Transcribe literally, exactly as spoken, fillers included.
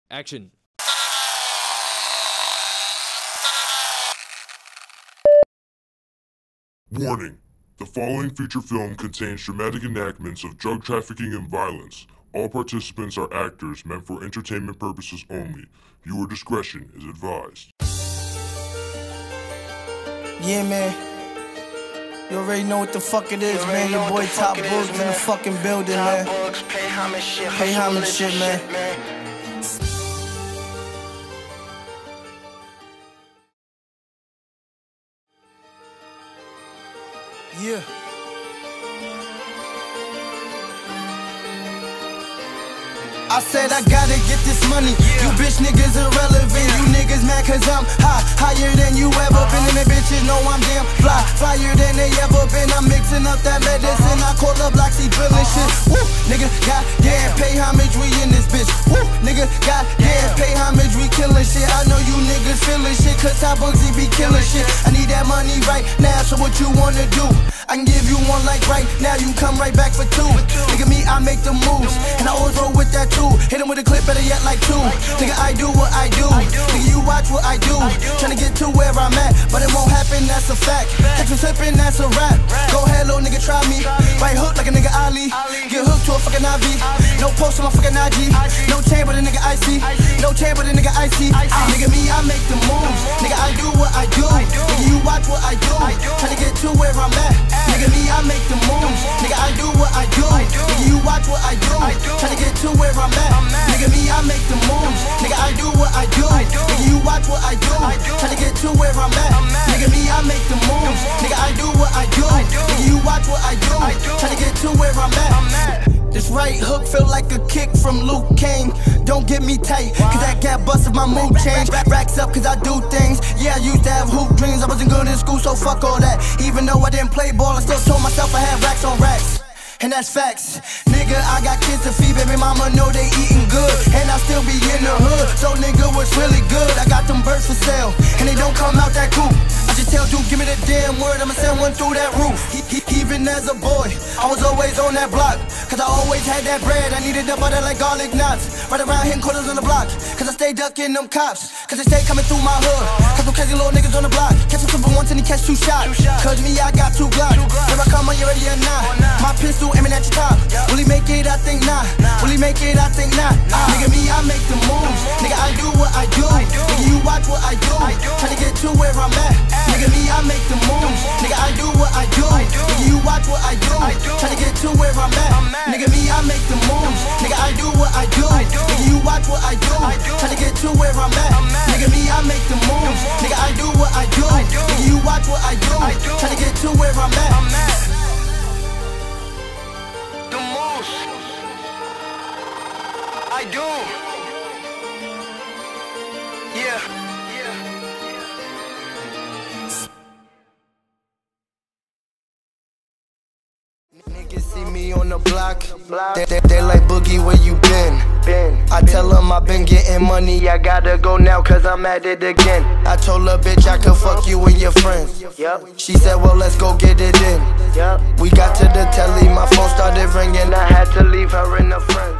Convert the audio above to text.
Action. Warning. The following feature film contains dramatic enactments of drug trafficking and violence. All participants are actors meant for entertainment purposes only. Viewer discretion is advised. Yeah, man. You already know what the fuck it is, man. Your boy Top Boogz in the fucking building, man. Pay homage shit, Pay homage shit, man. Yeah. I said I gotta get this money. You bitch niggas irrelevant. You niggas mad cause I'm high, higher than you ever been. And the bitches know I'm damn fly, flyer than they ever been. I'm mixing up that medicine. I call up Boogz-I drilling shit. Woo, nigga, goddamn, pay homage, we in this bitch. Woo, nigga, goddamn, pay homage, we killing shit. I know you niggas feeling shit cause how Boogz-I be killing shit. I need that money right now, so what you wanna do? I can give you one like right now, you come right back for two. Nigga, me, I make the moves, and I always roll with that too. Hit him with a clip, better yet like two. Nigga, I do what I do. Nigga, you watch what I do. Tryna get to where I'm at, but it won't happen, that's a fact. Catch me slipping, that's a rap. Go ahead, little nigga, try me. Right hook like a nigga Ali. Get hooked to a fucking I V. No post on my fucking I G. No chain, but a nigga I see. No chain, but a nigga I see. Nigga, me, I make the moves. Nigga, I do what I do. Nigga, you watch what I do. Tryna get to where I'm at. Nigga, me, I make the moves. Nigga, I do what I do. Nigga, you watch what I do. Tryna get to where I'm at. Nigga, me, I make the moves. Nigga, I do what I do. Nigga, you watch what I do. Tryna get to where I'm at. Nigga, me, I make the moves. Nigga, I do what I do. Nigga, you watch what I do. Tryna get to where I'm at. This right hook feel like a kick from Luke Kane. Don't get me tight, cause that cat busted my mood change. Racks up cause I do things. Yeah, I used to have hoop dreams. I wasn't good in school, so fuck all that. Even though I didn't play ball, I still told myself I had racks on racks. And that's facts. Nigga, I got kids to feed, baby mama know they eating good. And I still be in the hood, so nigga, what's really good? I got them birds for sale, and they don't come out that coop. I just tell dude, give me the damn word, I'ma send one through that roof. He, he, even as a boy, I was always on that block, cause I always had that bread. I needed the butter like garlic knots. Right around hitting quarters on the block, cause I stay ducking them cops, cause they stay coming through my hood. Cause some crazy little niggas on the block, catch him simple once and he catch two shots. Cause me, I got two glocks. Here I come, are you ready or not? My pistol aiming at your top. Will he make it? I think not. Will he make it? I think not. Nigga, me, I make the moves. Nigga, I do what I do. Nigga, you watch what I do. Tryna get to where I'm at. Nigga, me, I make the moves. Nigga, I do what I do. Nigga, you watch what I do. Tryna get to where I'm at. Nigga, me, I make the moves. Nigga, I do what I do. Nigga, you watch what I do. Tryna get to where I'm at. Nigga, me, I make the moves. Nigga, I do what I do. Nigga, you watch what I do. Tryna get to where I'm at. I do. Yeah. Yeah. Niggas see me on the block. They, they, they like Boogz-I, where you been? been? I tell them I been getting money. I gotta go now cause I'm at it again. I told her bitch I could fuck you and your friends. Yep. She said well let's go get it in. Yep. We got to the telly, my phone started ringing. I had to leave her and her friends.